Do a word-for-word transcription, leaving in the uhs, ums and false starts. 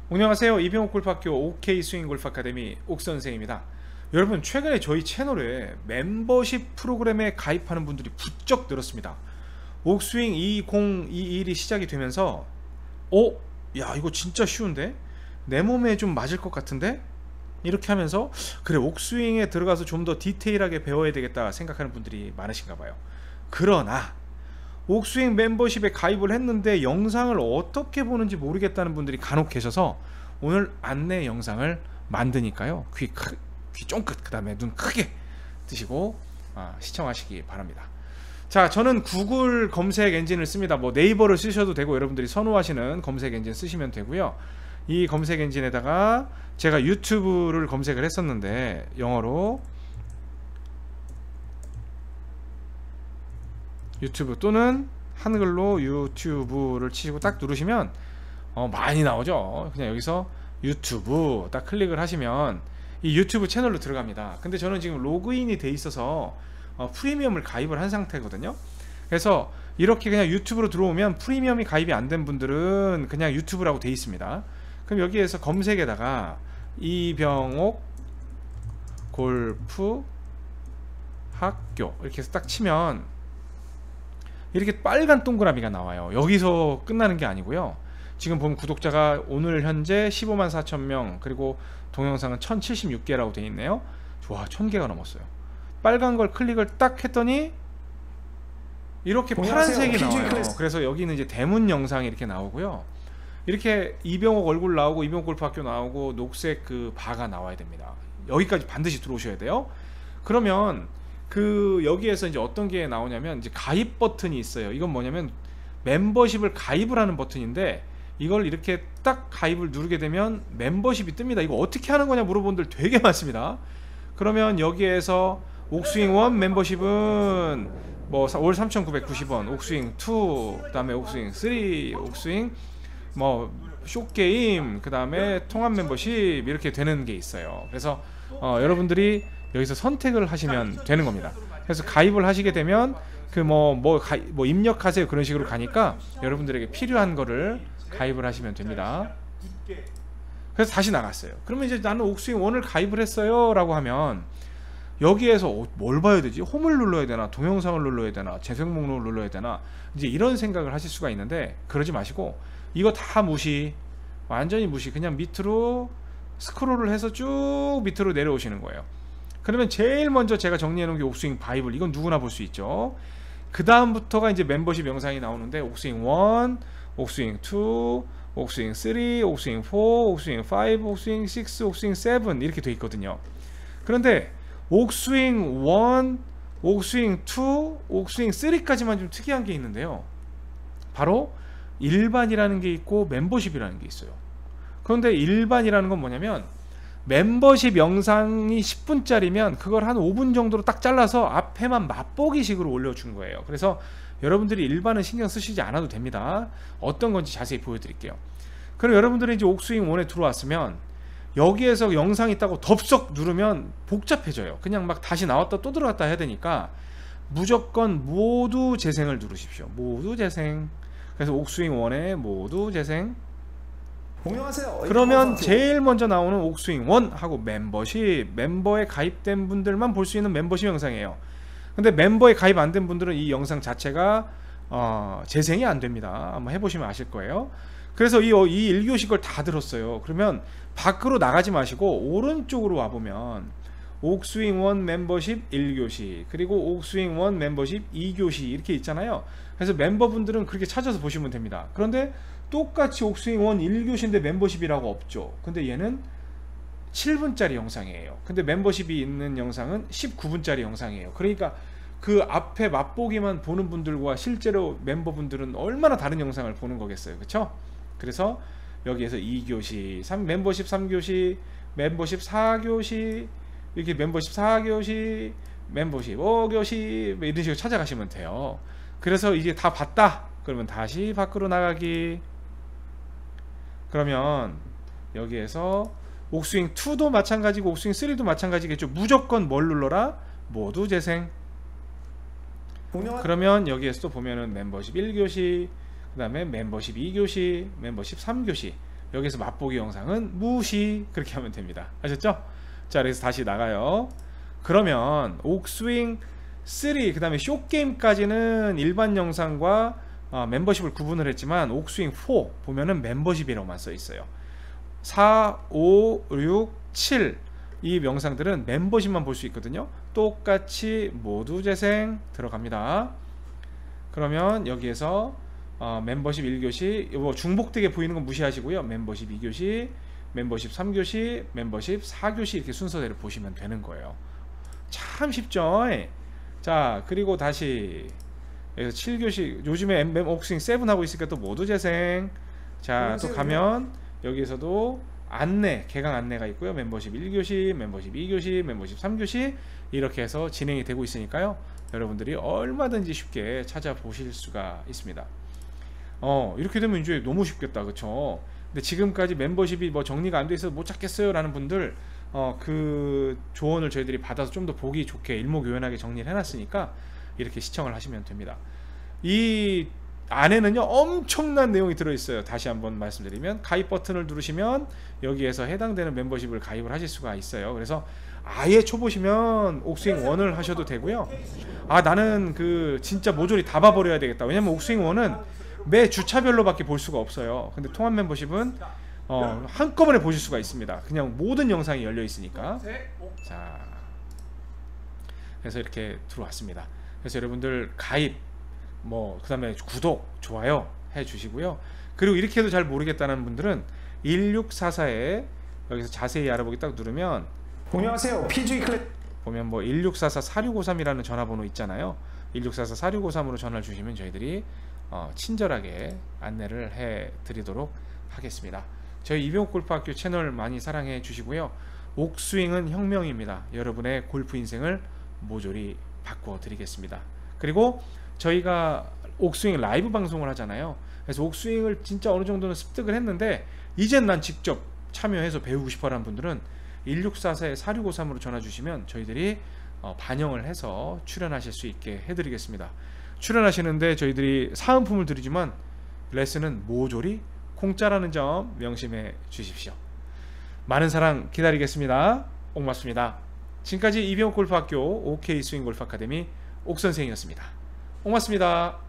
안녕하세요. 이병옥 골프학교 오케이 스윙 골프 아카데미 옥선생입니다. 여러분, 최근에 저희 채널에 멤버십 프로그램에 가입하는 분들이 부쩍 늘었습니다. 옥스윙 이천이십일이 시작이 되면서 어? 야, 이거 진짜 쉬운데? 내 몸에 좀 맞을 것 같은데? 이렇게 하면서 그래, 옥스윙에 들어가서 좀 더 디테일하게 배워야 되겠다 생각하는 분들이 많으신가 봐요. 그러나 옥스윙 멤버십에 가입을 했는데 영상을 어떻게 보는지 모르겠다는 분들이 간혹 계셔서 오늘 안내 영상을 만드니까요, 귀, 크, 귀 쫑긋, 그 다음에 눈 크게 뜨시고 아, 시청하시기 바랍니다. 자, 저는 구글 검색 엔진을 씁니다. 뭐 네이버를 쓰셔도 되고 여러분들이 선호하시는 검색 엔진 쓰시면 되고요. 이 검색 엔진에다가 제가 유튜브를 검색을 했었는데 영어로 유튜브 또는 한글로 유튜브를 치시고 딱 누르시면 어, 많이 나오죠. 그냥 여기서 유튜브 딱 클릭을 하시면 이 유튜브 채널로 들어갑니다. 근데 저는 지금 로그인이 돼 있어서 어, 프리미엄을 가입을 한 상태거든요. 그래서 이렇게 그냥 유튜브로 들어오면 프리미엄이 가입이 안 된 분들은 그냥 유튜브라고 돼 있습니다. 그럼 여기에서 검색에다가 이병옥 골프 학교 이렇게 해서 딱 치면 이렇게 빨간 동그라미가 나와요. 여기서 끝나는 게 아니고요. 지금 보면 구독자가 오늘 현재 십오만 사천 명, 그리고 동영상은 천칠십육 개라고 되어 있네요. 와, 천 개가 넘었어요. 빨간 걸 클릭을 딱 했더니 이렇게 파란색이 나와요. 그래서 여기는 이제 대문 영상이 이렇게 나오고요. 이렇게 이병옥 얼굴 나오고 이병옥 골프학교 나오고 녹색 그 바가 나와야 됩니다. 여기까지 반드시 들어오셔야 돼요. 그러면 그 여기에서 이제 어떤 게 나오냐면 이제 가입 버튼이 있어요. 이건 뭐냐면 멤버십을 가입을 하는 버튼인데 이걸 이렇게 딱 가입을 누르게 되면 멤버십이 뜨입니다. 이거 어떻게 하는 거냐 물어본 분들 되게 많습니다. 그러면 여기에서 옥스윙 일 멤버십은 뭐 월 삼천구백구십 원, 옥스윙 이, 그 다음에 옥스윙 삼, 옥스윙 뭐 쇼게임, 그 다음에 통합 멤버십 이렇게 되는 게 있어요. 그래서 어, 여러분들이 여기서 선택을 하시면 되는 겁니다. 그래서 가입을 하시게 되면 그 뭐 뭐 뭐 입력하세요 그런 식으로 가니까 여러분들에게 필요한 거를 가입을 하시면 됩니다. 그래서 다시 나갔어요. 그러면 이제 나는 옥스윙 일을 가입을 했어요 라고 하면 여기에서 뭘 봐야 되지? 홈을 눌러야 되나? 동영상을 눌러야 되나? 재생 목록을 눌러야 되나? 이제 이런 생각을 하실 수가 있는데 그러지 마시고 이거 다 무시, 완전히 무시, 그냥 밑으로 스크롤을 해서 쭉 밑으로 내려오시는 거예요. 그러면 제일 먼저 제가 정리해 놓은 게 옥스윙 바이블, 이건 누구나 볼 수 있죠. 그 다음부터가 이제 멤버십 영상이 나오는데 옥스윙 일, 옥스윙 이, 옥스윙 삼, 옥스윙 사, 옥스윙 오, 옥스윙 육, 옥스윙 칠 이렇게 돼 있거든요. 그런데 옥스윙 일, 옥스윙 이, 옥스윙 삼까지만 좀 특이한 게 있는데요. 바로 일반이라는 게 있고 멤버십이라는 게 있어요. 그런데 일반이라는 건 뭐냐면 멤버십 영상이 십 분짜리면 그걸 한 오 분 정도로 딱 잘라서 앞에만 맛보기식으로 올려준 거예요. 그래서 여러분들이 일반은 신경 쓰시지 않아도 됩니다. 어떤 건지 자세히 보여드릴게요. 그럼 여러분들이 이제 옥스윙 일에 들어왔으면 여기에서 영상이 있다고 덥석 누르면 복잡해져요. 그냥 막 다시 나왔다 또 들어갔다 해야 되니까 무조건 모두 재생을 누르십시오. 모두 재생. 그래서 옥스윙 일에 모두 재생. 공유하세요. 그러면 제일 먼저 나오는 옥스윙 일 하고 멤버십, 멤버에 가입된 분들만 볼 수 있는 멤버십 영상이에요. 근데 멤버에 가입 안 된 분들은 이 영상 자체가 어, 재생이 안 됩니다. 한번 해보시면 아실 거예요. 그래서 이, 이 일 교시 걸 다 들었어요. 그러면 밖으로 나가지 마시고 오른쪽으로 와보면 옥스윙 일 멤버십 일 교시, 그리고 옥스윙 일 멤버십 이 교시 이렇게 있잖아요. 그래서 멤버분들은 그렇게 찾아서 보시면 됩니다. 그런데 똑같이 옥스윙 일 일 교시인데 멤버십이라고 없죠. 근데 얘는 칠 분짜리 영상이에요. 근데 멤버십이 있는 영상은 십구 분짜리 영상이에요. 그러니까 그 앞에 맛보기만 보는 분들과 실제로 멤버분들은 얼마나 다른 영상을 보는 거겠어요. 그쵸? 그래서 여기에서 이 교시, 삼, 멤버십 삼 교시, 멤버십 사 교시, 이렇게 멤버십 사 교시, 멤버십 오 교시 이런 식으로 찾아가시면 돼요. 그래서 이게 다 봤다 그러면 다시 밖으로 나가기. 그러면 여기에서 옥스윙 이도 마찬가지고 옥스윙 삼도 마찬가지겠죠. 무조건 뭘 눌러라? 모두 재생. 그러면 여기에서 또 보면은 멤버십 일 교시, 그 다음에 멤버십 이 교시, 멤버십 삼 교시 여기서 맛보기 영상은 무시, 그렇게 하면 됩니다. 아셨죠? 자, 그래서 다시 나가요. 그러면 옥스윙 삼, 그 다음에 쇼게임까지는 일반 영상과 어, 멤버십을 구분을 했지만 옥스윙 사 보면은 멤버십이라고만 써 있어요. 사, 오, 육, 칠 이 영상들은 멤버십만 볼 수 있거든요. 똑같이 모두 재생 들어갑니다. 그러면 여기에서 어, 멤버십 일 교시 뭐 중복되게 보이는 건 무시하시고요. 멤버십 이 교시, 멤버십 삼 교시, 멤버십 사 교시 이렇게 순서대로 보시면 되는 거예요. 참 쉽죠? 자, 그리고 다시 여기서 칠 교시, 요즘에 엠 옥스윙 칠 하고 있으니까 또 모두 재생. 자, 또 가면 여기에서도 안내, 개강 안내가 있고요. 멤버십 일 교시, 멤버십 이 교시, 멤버십 삼 교시 이렇게 해서 진행이 되고 있으니까요. 여러분들이 얼마든지 쉽게 찾아보실 수가 있습니다. 어, 이렇게 되면 이제 너무 쉽겠다, 그쵸? 근데 지금까지 멤버십이 뭐 정리가 안 돼 있어서 못 찾겠어요 라는 분들, 어, 그 조언을 저희들이 받아서 좀 더 보기 좋게 일목요연하게 정리를 해놨으니까 이렇게 시청을 하시면 됩니다. 이 안에는요 엄청난 내용이 들어있어요. 다시 한번 말씀드리면 가입 버튼을 누르시면 여기에서 해당되는 멤버십을 가입을 하실 수가 있어요. 그래서 아예 초보시면 옥스윙 일을 하셔도 되고요. 아, 나는 그 진짜 모조리 다 봐버려야 되겠다. 왜냐면 옥스윙 일은 매 주차별로 밖에 볼 수가 없어요. 근데 통합 멤버십은 어, 한꺼번에 보실 수가 있습니다. 그냥 모든 영상이 열려 있으니까. 자, 그래서 이렇게 들어왔습니다. 그래서 여러분들 가입, 뭐 그 다음에 구독, 좋아요 해 주시고요. 그리고 이렇게 해도 잘 모르겠다는 분들은 일육사사에 여기서 자세히 알아보기 딱 누르면 안녕하세요. 피지에이 클래스 보면 뭐 일육사사 사육오삼이라는 전화번호 있잖아요. 일육사사 사육오삼으로 전화를 주시면 저희들이 어, 친절하게 안내를 해 드리도록 하겠습니다. 저희 이병옥 골프학교 채널 많이 사랑해 주시고요. 옥스윙은 혁명입니다. 여러분의 골프 인생을 모조리 바꿔 드리겠습니다. 그리고 저희가 옥스윙 라이브 방송을 하잖아요. 그래서 옥스윙을 진짜 어느 정도는 습득을 했는데 이젠 난 직접 참여해서 배우고 싶어라는 분들은 일육사사 사육오삼으로 전화 주시면 저희들이 어, 반영을 해서 출연하실 수 있게 해드리겠습니다. 출연하시는데 저희들이 사은품을 드리지만 레슨은 모조리 공짜라는 점 명심해 주십시오. 많은 사랑 기다리겠습니다. 옥맞습니다. 지금까지 이병옥 골프학교 오케이 스윙 골프 아카데미 옥선생이었습니다. 고맙습니다.